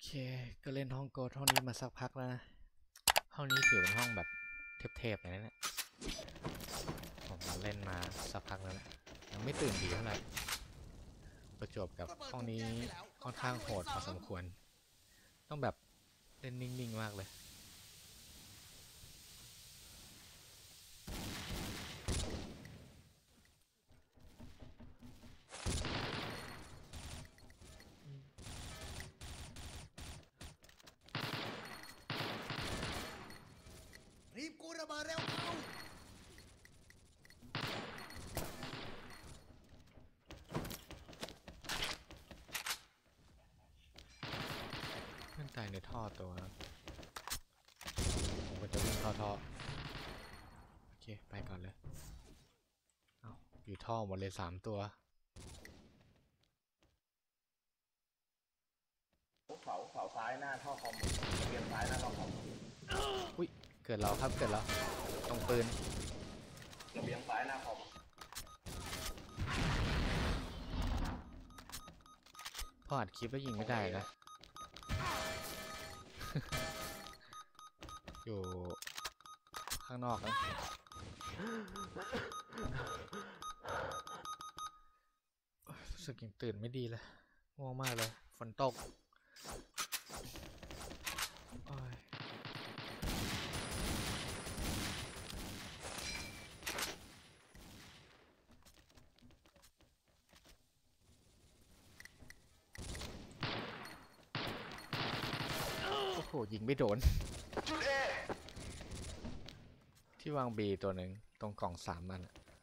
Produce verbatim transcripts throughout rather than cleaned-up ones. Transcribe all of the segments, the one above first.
เคก็เล่นห้องโกดห้องนี้มาสักพักแล้วนะห้องนี้ถือเป็นห้องแบบเทพๆอย่างนั้นแหละผมมาเล่นมาสักพักแล้วนะยังไม่ตื่นดีเท่าไหร่ประจวบกับห้องนี้ค่อนข้างโหดพอสมควรต้องแบบเล่นนิ่งๆมากเลยรีบกูระเบิดเร็วเข้าเพื่อนตายในท่อตัวผมก็จะวิ่งเข้าท่อโอเคไปก่อนเลยเอาอยู่ท่อหมดเลยสามตัวเสาเสาซ้ายหน้าท่อคอมเรียนซ้ายหน้าท่อคอมอุ้ยเกิดเราครับเกิดเราตรงปืนระเบียงซ้ายหน้าคอมพออัดคลิปแล้วยิงไม่ได้นะ อยู่ข้างนอกนะรู้สึกยังตื่นไม่ดีเลยง่วงมากเลยฝนตกโอ้ยโอ้โหยิงไม่โดนที่วางบีตัวหนึ่งตรงกล่องสามมัน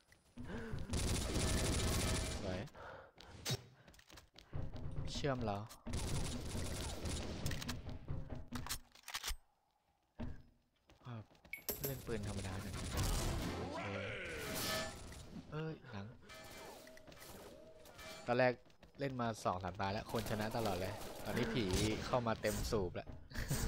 สวยเชื่อมแล้วเล่นปืนธรรมดาเนี่ยโอเคเอ้ยหลังตอนแรกเล่นมาสองสามตาแล้วคนชนะตลอดเลยตอนนี้ผีเข้ามาเต็มสูบแล้ว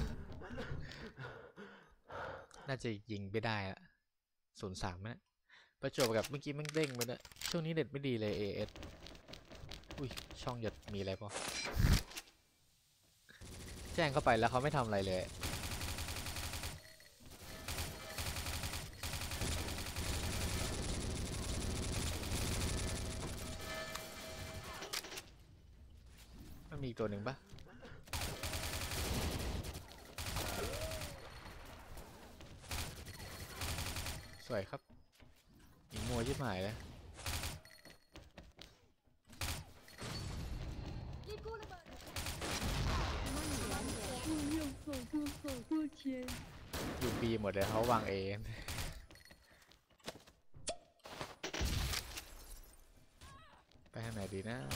น่าจะยิงไม่ได้ละศูนย์สามนะประจวบกับเมื่อกี้มันเด้งไปแล้วช่วงนี้เน็ตไม่ดีเลย เอ เอส อุ้ยช่องหยดมีอะไรปะแจ้งเข้าไปแล้วเขาไม่ทำอะไรเลยมันมีอีกตัวหนึ่งปะสวยครับยิงมัวยิบหายเลยอยู่บีหมดเลยเขาวางเองไปทางไหนดีนะ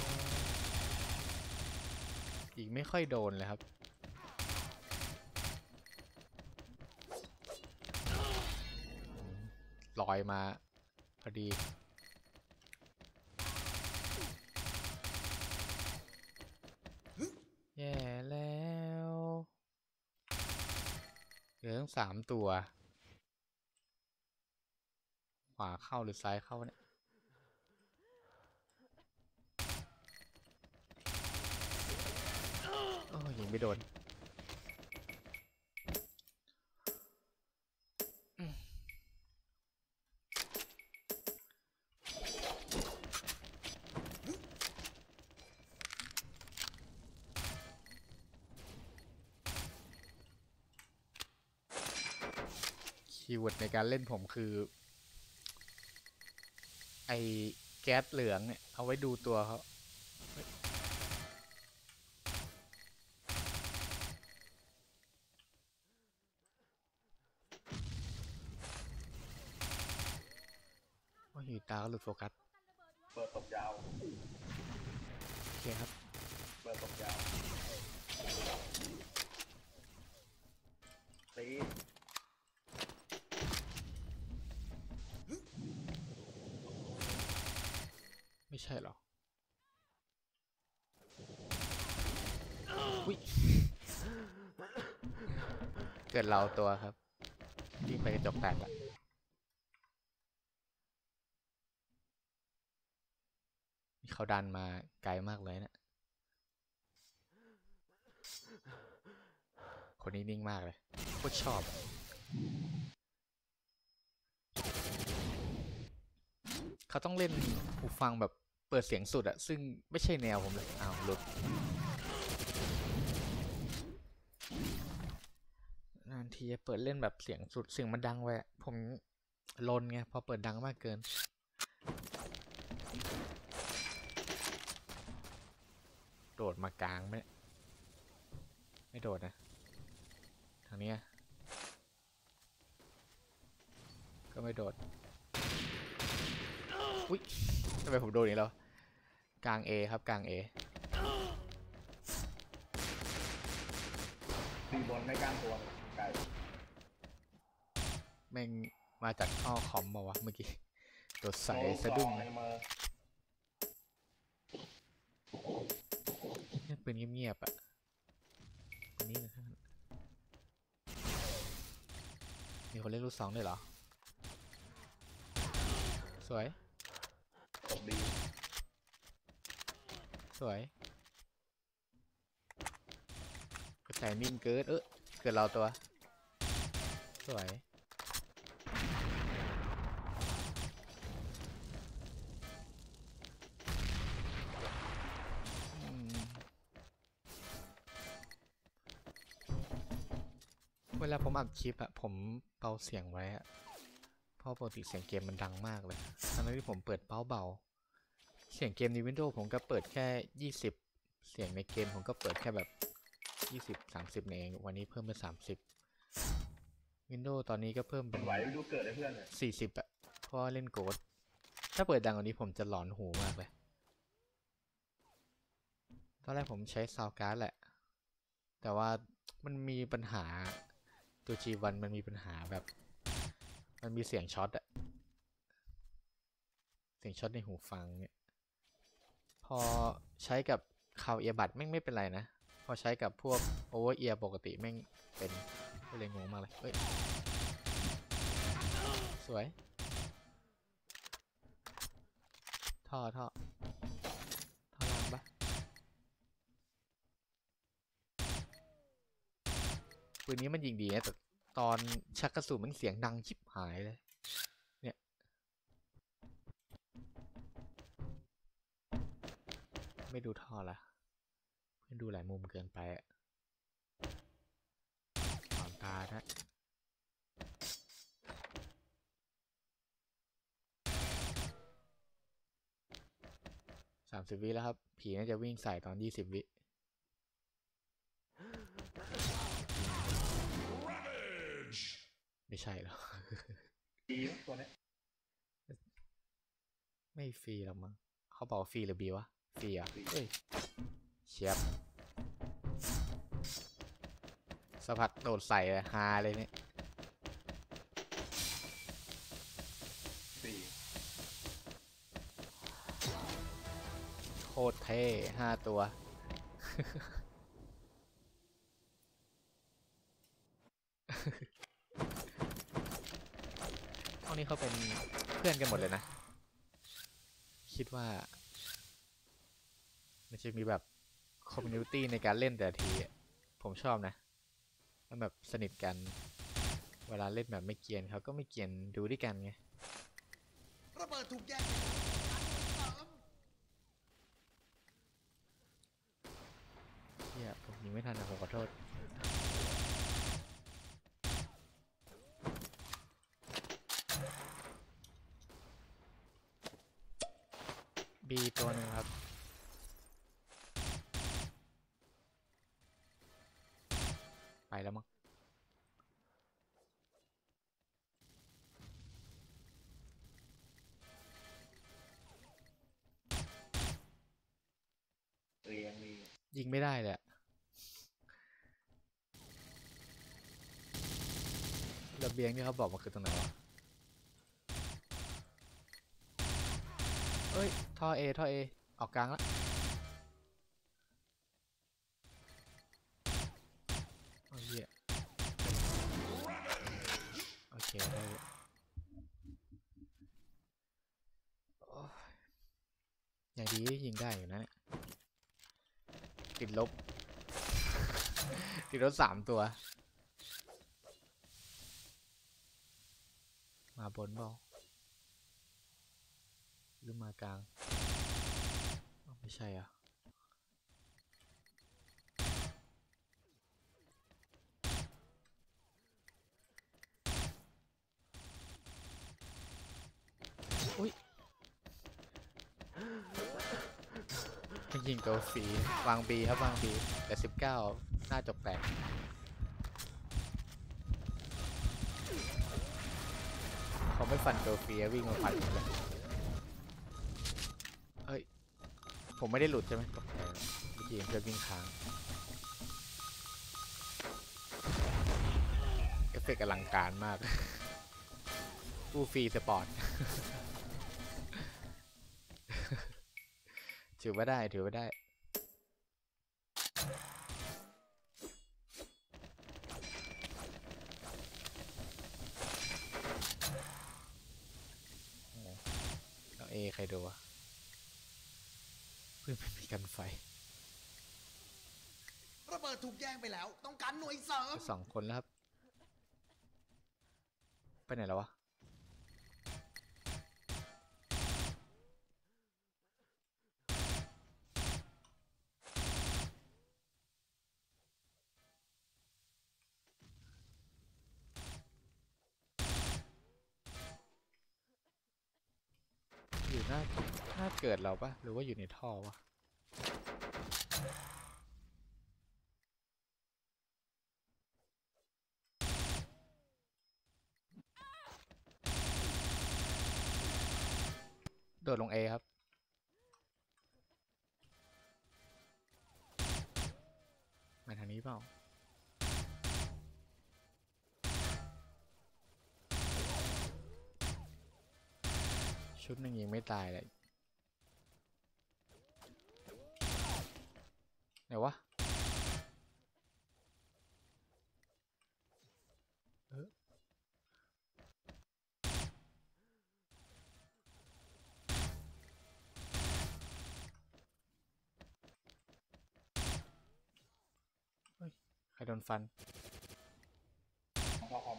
อีกไม่ค่อยโดนเลยครับลอยมาพอดีแย่แล้วเหลือทั้งสามตัวขวาเข้าหรือซ้ายเข้าเนี่ยโอ้ยิงไม่โดนคีย์เวิร์ดในการเล่นผมคือไอแก๊สเหลืองเนี่ยเอาไว้ดูตัวเขาว่าอยู่ตาก็หลุดโฟกัสเปิดตบยาวโอเคครับเปิดตบยาวตีไม่ใช่หรออุ้ยเกิดเราตัวครับวิ่งไปกระจกแตกละเขาดันมาไกลมากเลยนะคนนี้นิ่งมากเลยโคตรชอบเขาต้องเล่นหูฟังแบบเปิดเสียงสุดอะซึ่งไม่ใช่แนวผมเลยอ้าวหลุดนานทีจะเปิดเล่นแบบเสียงสุดเสียงมันดังไว้ผมลนไงพอเปิดดังมากเกินโดดมากลางไหมไม่โดดนะทางนี้ก็ไม่โดดอุ้ยทำไมผมโดนอย่างนี้แล้วกลาง A ครับกลาง A ตีบนไม่กล้ามตัวไกลแม่งมาจากท่อคอมมาวะเมื่อกี้โดดใส่โดนสะดุ้งในมือเนี่ยปืนเงียบๆอ่ะปืนนี้นะครับมีคนเล่นลูกสองด้วยเหรอสวยตบดีสวยกระจายนิ่งเกิดเออเกิดเราตัวสวยอืมเวลาผมอัดคลิปอะผมเบาเสียงไว้อะเพราะปกติเสียงเกมมันดังมากเลยทั้งที่ผมเปิดเบาเบาเสียงเกมใน Windows ผมก็เปิดแค่ยี่สิบเสียงในเกมผมก็เปิดแค่แบบยี่สิบ สามสิบเองวันนี้เพิ่มเป็นสามสิบ Windows ตอนนี้ก็เพิ่มเป็นไหวดูเกิดให้เพื่อนเลยสี่สิบอะเพราะเล่นโกดถ้าเปิดดังกว่านี้ผมจะหลอนหูมากเลยตอนแรกผมใช้ซาวการ์ดแหละแต่ว่ามันมีปัญหาตัว จี วัน มันมีปัญหาแบบมันมีเสียงช็อตอะเสียงช็อตในหูฟังเนี่ยพอใช้กับคาวเอียบัดแม่งไม่เป็นไรนะพอใช้กับพวกโอเวอร์เอียปกติแม่งเป็นก็เลยงงมากเลยเฮ้ยสวยท่อท่อท่อล่างปะปืนนี้มันยิงดีนะแต่ตอนชักกระสุนมันเสียงดังชิบหายเลยเนี่ยไม่ดูท่อละเพื่อนดูหลายมุมเกินไปอะถอนตานะสามสิบวิแล้วครับผีน่าจะวิ่งใส่ตอนยี่สิบวิไม่ใช่หรอดีตัวนี้ไม่ฟรีหรอกมั้งเขาบอกฟรีหรือบีวะฟรีอ่ะเฮ้ยเชียบสะพัดโดดใส่ฮาเลยเนี่ยสี่โคตรเท่ห้าตัว ห้องนี้เขาเป็นเพื่อนกันหมดเลยนะ คิดว่ามันจะมีแบบคอมมูนิตี้ในการเล่นแต่ละทีอะผมชอบนะมันแบบสนิทกัน เวลาเล่นแบบไม่เกรียนเขาก็ไม่เกรียนดูด้วยกันไงระเบิดถูกแยกเป็นสามเฮียผมยิงไม่ทันนะผมขอโทษบีตัวหนึ่งครับไปแล้วมั้งเรียงมียิงไม่ได้เลยอะระเบียงที่เขาบอกมาคือตรงไหนวะเอ้ยท่อเอท่อเอออกกลางละโอ้ยเหี้ยโอเคได้เลยโอ้ยอย่างดียิงได้อยู่นะเนี่ยติดลบติดรถสามตัว มาบนเปล่าหรือมากลางอ้าวไม่ใช่อ่ะอุ้ยไม่ยิงตัวฟรีวางบีครับวางบีแต่สิบเก้าหน้าจบแตกเขาไม่ฟันตัวฟรีวิ่งมาฟันเลยเฮ้ยผมไม่ได้หลุดใช่ไหมตกใจเมื่อกี้เพื่อนวิ่งค้างเอฟเฟกต์อลังการมากฟูฟรีสปอร์ต ถือว่าได้ถือว่าได้แล้วเอใครดูวะเพื่อนไม่มีกันไฟระเบิดถูกแย่งไปแล้ว ต้องการหน่วยเสริมสองคนแล้วครับไปไหนแล้ววะอยู่หน้าหน้าเกิดเราปะหรือว่าอยู่ในท่อวะโดดลง A ครับมาทางนี้เปล่าชุดหนึ่งยิงไม่ตายเลยไหนวะเออเฮ้ยใครโดนฟันท่อคอม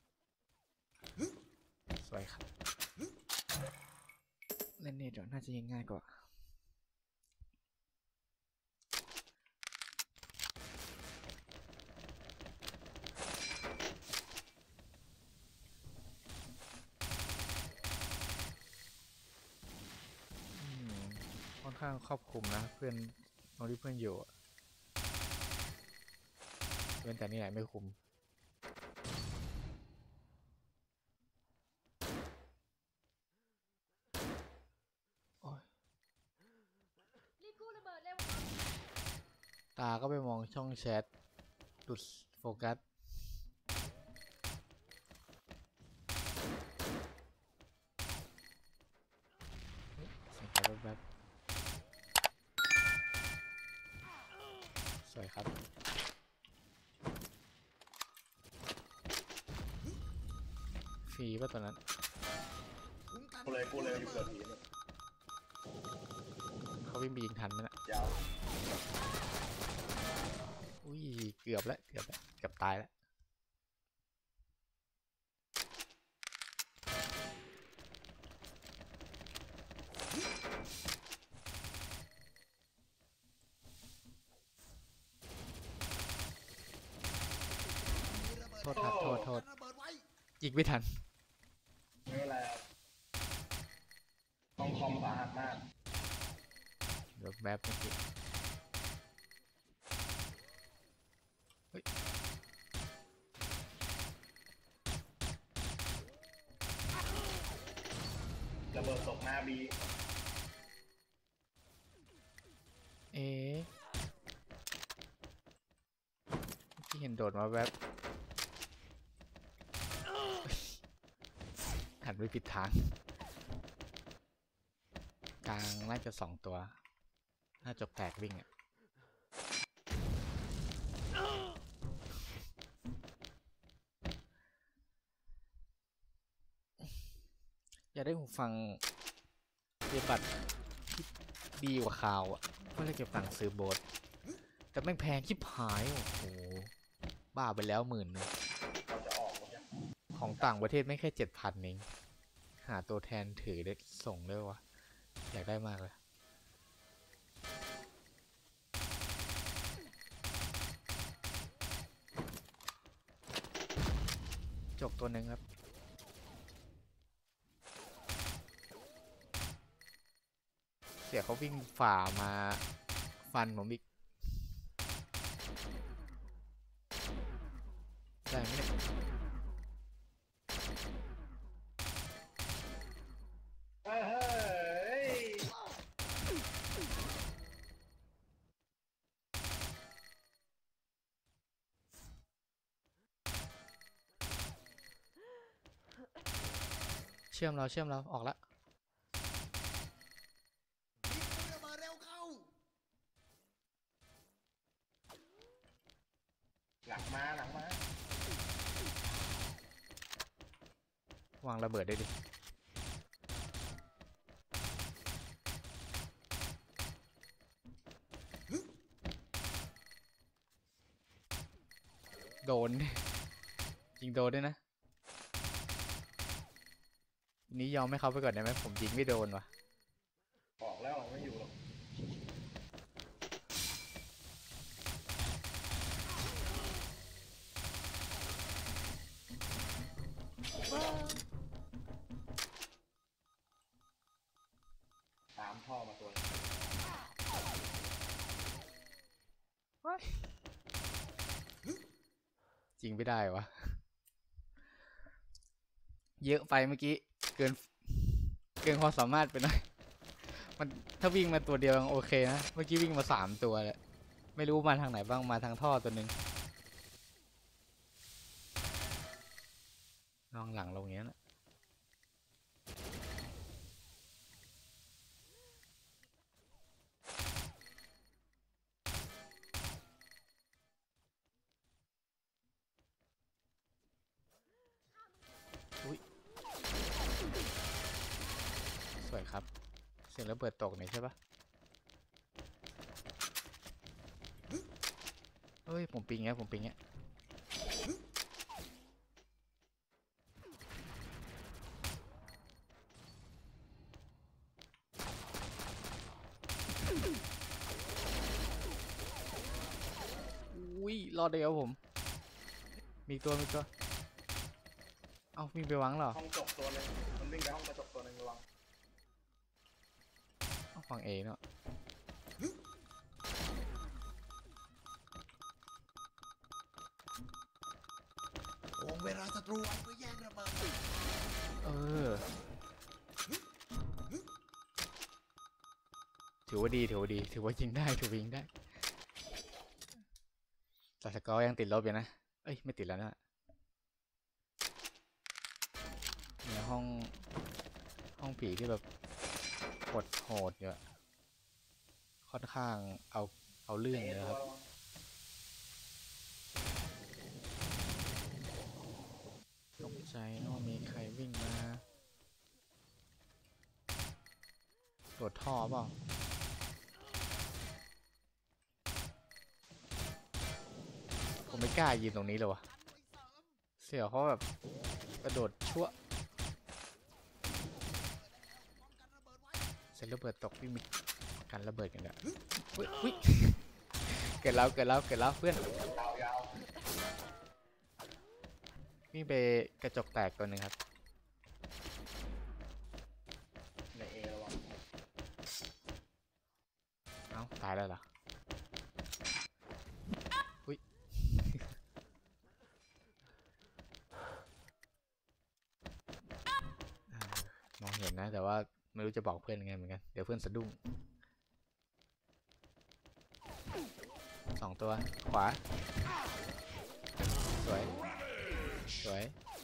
สวยครับเล่นเนตเดี๋ยวน่าจะยิงง่ายกว่าค่อนข้างครอบคลุมนะเพื่อนตรงที่เพื่อนอยู่เว้นแต่นี่แหละไม่คุมโอ้ยตาก็ไปมองช่องแชทหลุดโฟกัสเสียงใครแป๊บๆสวยครับฟรีป่ะตอนนั้นคุ้มกันกูเลยกูเลยอยู่เกิดผีนี่เขาวิ่งไปยิงทันไหมน่ะยาวอุ้ยเกือบแล้วเกือบแล้วเกือบตายแล้วโทษครับโทษโทษระเบิดไว้ยิงไม่ทันไม่เป็นไรครับต้องคอมสาหัสมากเดี๋ยวแบบเมื่อกี้เฮ้ยระเบิดตกหน้าบีเอ๊ะเมื่อกี้เห็นโดดมาแวบหันไปผิดทางกลางน่าจะสองตัวน่าจะแตกวิ่งอ่ะอยากได้หูฟังเก็บบัตรที่ดีกว่าข่าวอ่ะก็เลยเก็บตังค์ซื้อโบสแต่แม่งแพงชิบหายโอ้โหบ้าไปแล้วหมื่นหนึงเราจะออกหมดยังของต่างประเทศไม่แค่เจ็ดพันเองหาตัวแทนถือได้ส่งด้วยวะอยากได้มากเลยจบตัวหนึ่งครับเสียเขาวิ่งฝ่ามาฟันผมอีกได้ไหมเนี่ยเฮ้ยเชื่อมเราเชื่อมเราออกละมีคนระเบิดเร็วเข้าหลังมาหลังมาวางระเบิดได้ดิโดน ยิงโดนด้วยนะนี้ยอมให้เขาไปก่อนได้ไหมผมยิงไม่โดนวะออกแล้วไม่อยู่หรอกตามท่อมาตัวนึงจริงไม่ได้วะ เยอะไปเมื่อกี้เกินเกินความสามารถไปหน่อยมันถ้าวิ่งมาตัวเดียวยังโอเคนะเมื่อกี้วิ่งมาสามตัวเลยไม่รู้มาทางไหนบ้างมาทางท่อตัวหนึ่งลองหลังลงเงี้ยนะอุ้ยสวยครับเสียงระเบิดตกหน่อยใช่ปะเฮ้ยผมปิงเงี้ยผมปิงเงี้ยอุ้ยรอดได้แล้วผมมีตัวมีตัวเอ้าวิ่งไปวังเหรอห้องจบตัวนึงมันวิ่งไปห้องกระจกตัวนึงระวังเอ้าฟังเอเนาะวงเวลาศัตรูไว้เพื่อแย่งระเบิดเออถือว่าดีถือว่าดีถือว่ายิงได้ถือว่ายิงได้แต่สกอร์ยังติดลบอยู่นะเอ้ยไม่ติดแล้วนะเนี่ยห้องห้องผีที่แบบกดโหดอยู่อะค่อนข้างเอาเอาเรื่องเลยนะครับตกใจว่ามีใครวิ่งมาโดดท่อเปล่าผมไม่กล้ายืนตรงนี้เลยวะเสี่ยวเขาแบบกระโดดชั่วเสร็จระเบิดตกวิ่งมีการระเบิดกันเนี่ยอุ๊ยอุ๊ยเกิดแล้วเกิดแล้วเกิดแล้วเพื่อนยาววิ่งไปกระจกแตกตัวหนึ่งครับๆในเอระวังเอ้าตายแล้วเหรออุ้ย อ่ามองเห็นนะแต่ว่าไม่รู้จะบอกเพื่อนยังไงเหมือนกันเดี๋ยวเพื่อนสะดุ้งสองตัวขวาสวยสวย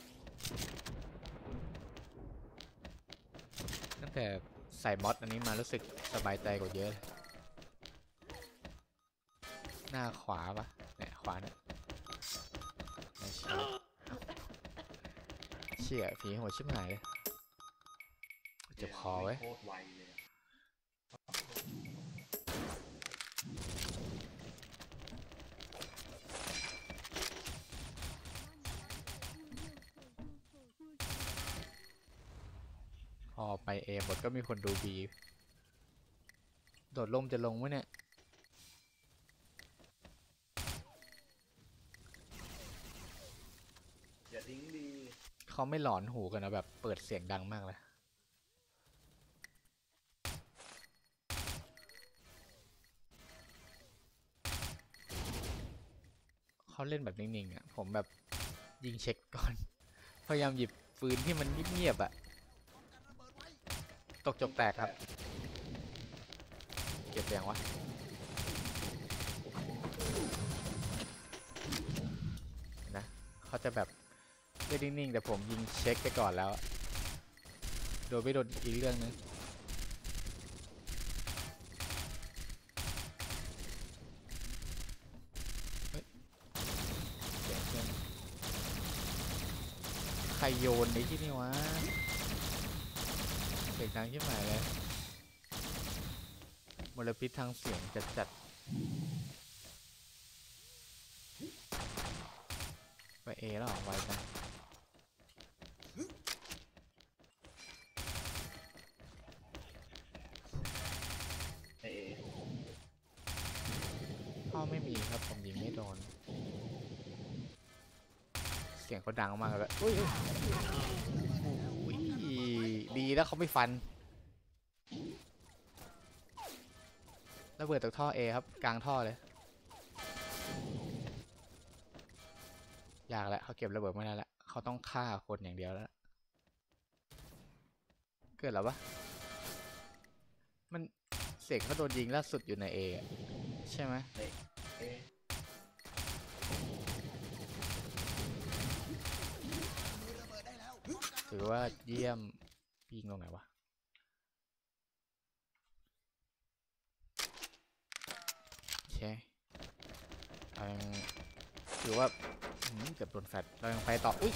ตั้งแต่ใส่มอสอันนี้มารู้สึกสบายใจกว่าเยอะเลยหน้าขวาปะเนี่ยขวาเนี่ยไม่ใช่เชี่ยผีหัวชิบหายเลยเจ็บคอไว้โคตรไวเลยอะไปเอหมดก็มีคนดูบีโดดล่มจะลงไหมเนี่ยอย่าทิ้งดีเขาไม่หลอนหูกันนะแบบเปิดเสียงดังมากเลยเขาเล่นแบบนิ่งๆอ่ะผมแบบยิงเช็คก่อนพยายามหยิบปืนที่มันเงียบๆอ่ะตกจกแตกครับเก็บเสียงวะนะเขาจะแบบเล่นนิ่งๆแต่ผมยิงเช็คไปก่อนแล้วโดนไม่โดนอีกเรื่องนึงใครโยนในที่นี่วะเสียงดังขึ้นมาเลยมลพิษทางเสียงจัดจัดไปเอแล้วไวไปเอพ่อไม่มีครับผมยิงไม่โดนเสียงเขาดังมากเลยอุ้ยอุ้ยดีแล้วเขาไม่ฟันระเบิดตกท่อ A ครับกลางท่อเลยอยากแล้วเขาเก็บระเบิดไม่ได้แล้วเขาต้องฆ่าคนอย่างเดียวแล้วเกิดแล้วปะมันเสียงเขาโดนยิงล่าสุดอยู่ใน A ใช่ไหมเอเอมีระเบิดได้แล้วถือว่าเยี่ยมยิงตรงไหนวะโอเคเรายังถือว่าเกือบโดนแฟลชเรายังไปต่ออุ้ย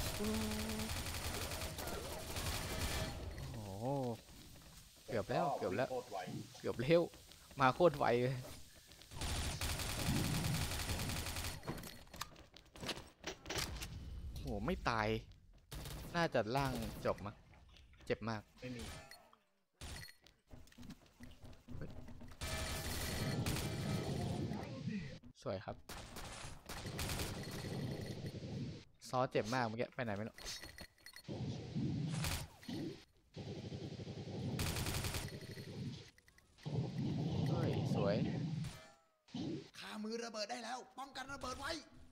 โอ้โหเกือบแล้วเกือบแล้วโคตรไวเกือบเร็วมาโคตรไวเลยโหไม่ตายน่าจะล่างจบมั้งเจ็บมากไม่มีสวยครับซอเจ็บมากเมื่อกี้ไปไหนไม่รู้เฮ้ยสวยคามือระเบิดได้แล้ว ป้องกันระเบิดไว้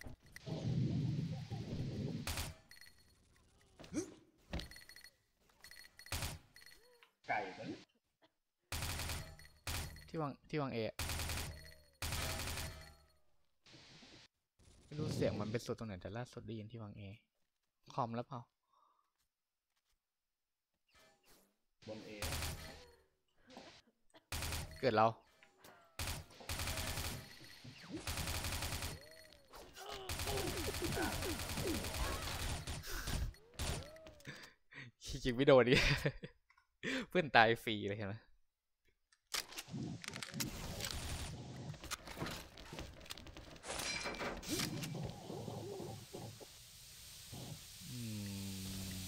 ไก่มันที่วางที่วางเอไม่รู้เสียงมันเป็นสุดตรงไหนแต่ล่าสุดได้ยินที่วางเอคอมแล้วเปล่าบนเอเกิดเราจริงๆไม่โดนดิ เพื่อนตายฟรีเลยใช่ไหมอืม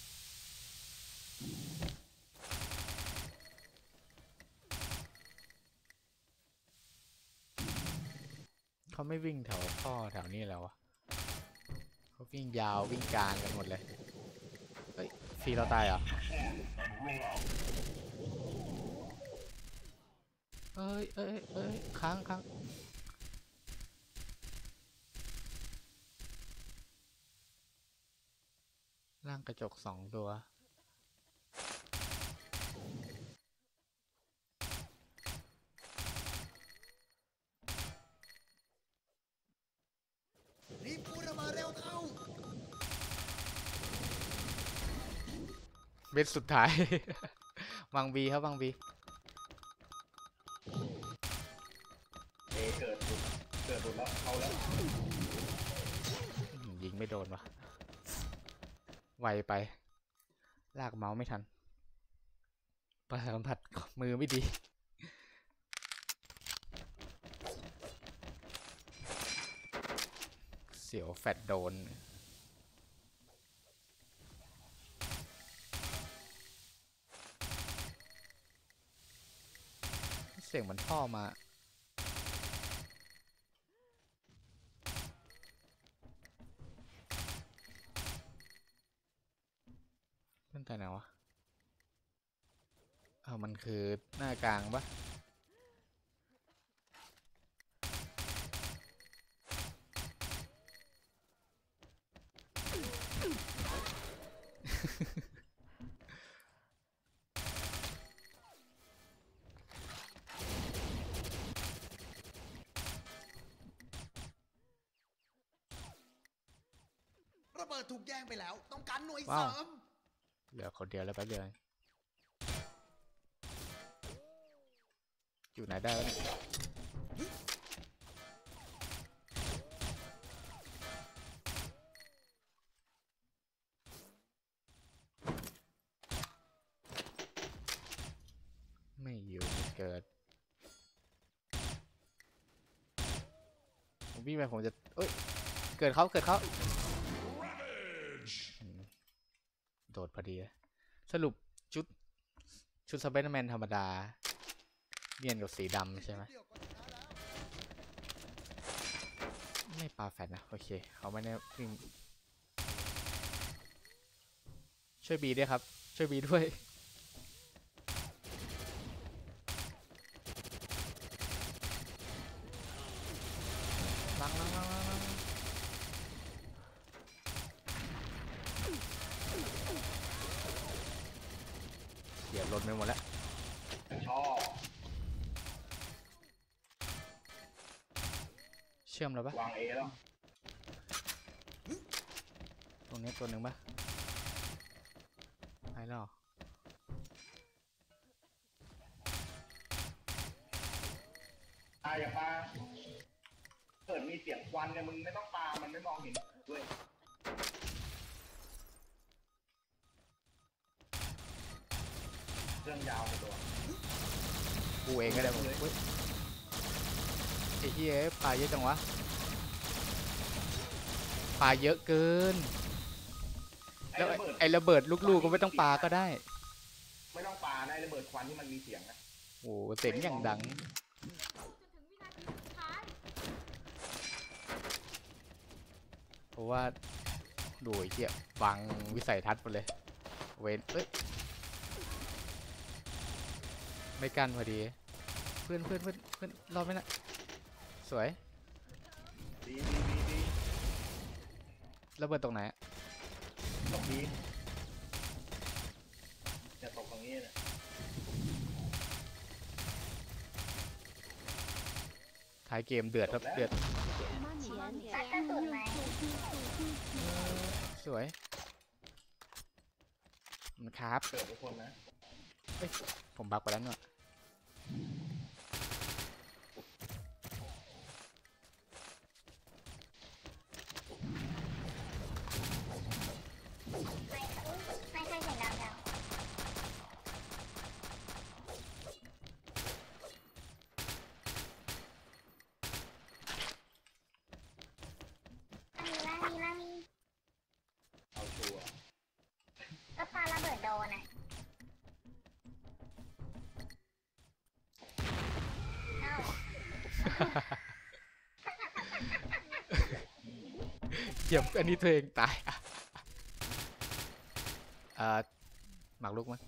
เขาไม่วิ่งแถวท่อแถวนี้แล้วอะเขาวิ่งยาววิ่งกลางกันหมดเลยเฮ้ยฟรีเราตายเหรอเอ้ยเอ้ยเอ้ยค้างค้างร่างกระจกสองตัวรีบปูระเบิดเร็วเข้าเบ็ดสุดท้าย วางบีครับวางบีเอเกิดสุดเกิดสุดแล้วเขาแล้วยิงไม่โดนวะไวไปลากเมาส์ไม่ทันประสาทสัมผัสมือไม่ดีเสียวแฟดโดนเสียงเหมันท่อมาเล่นแต่ไหนวะเออมันคือหน้ากลางปะระเบิดถูกแย่งไปแล้ว ต้องการหน่วยว้าเสวริมเหลือคนเดียวแล้วแป๊บเดียวเองอยู่ไหนได้วะเนี่ยไม่อยู่ไม่เกิดผมวิ่งไปผมจะเอ้ยเกิดเขาเกิดเขาอืมโดดพอดีเลยสรุปชุดชุดสไปเดอร์แมนธรรมดาเนียนกับสีดำใช่ไหมเดี๋ยวก็ชนะแล้วไม่ปาแฟนนะ โอเค เขาไม่ได้วิ่งช่วยบีด้วยครับ ช่วยบีด้วยลังลังลังลังลังเดี๋ยวลนไปหมดแล้วชอบเชื่อมแล้วปะวางเอแล้วตรงนี้ตัวหนึ่งปะไปแล้วเหรอตายอย่าปาเกิดมีเสียงควันเนี่ยมึงไม่ต้องปามันไม่มองเห็นด้วยเรื่องยาวไปตัวกูเองก็ได้ผมอุ๊ยไอ้เหี้ยปลาเยอะจังวะปลาเยอะเกินไอ้แล้วระเบิดไอ้ระเบิดลูกๆก็ไม่ต้องปลาก็ได้ไม่ต้องปาได้ระเบิดควันที่มันมีเสียงนะโอ้โหเสียงอย่างดังจนถึงวินาทีสุดท้ายเพราะว่าดูไอ้เหี้ยบังวิสัยทัศน์หมดเลย เวนเอ้ย ไม่กันพอดี เพื่อนเพื่อนเพื่อนเพื่อนรอดไหมนะสวยดีดีดีดีระเบิดตรงไหนอะตกดีจะตกตรงนี้นะท้ายเกมเดือดครับเดือดตัดกระสุนไหมสวยมันครับเกิดทุกคนนะผมบักไปแล้วเนาะไม่ใช่เสียงดังแล้วมีล่ามีล่ามีเอาชัวร์ก็ปาระเบิดโดนอ่ะเอ้าเหยียบอันนี้ตัวเองตายอ่ะอ่าหมากลุกมั้ย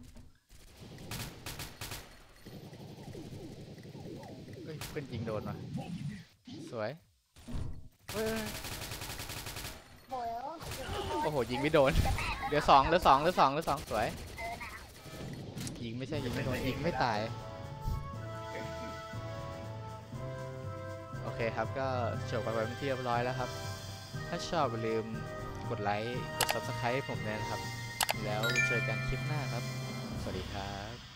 เฮ้ยเพื่อนยิงโดนว่ะสวยเฮ้ยโอ้ยโอ้โหยิงไม่โดนเหลือสองเหลือสองเหลือสองเหลือสองสวยเออหนาวยิงไม่ใช่ยิงไม่โดนยิงไม่ตายโอเคครับก็จบไปเป็นที่เรียบร้อยแล้วครับ ถ้าชอบอย่าลืมกดไลค์กด ซับสไครบ์ ผมเลยนะครับ แล้วเจอกันคลิปหน้าครับ สวัสดีครับ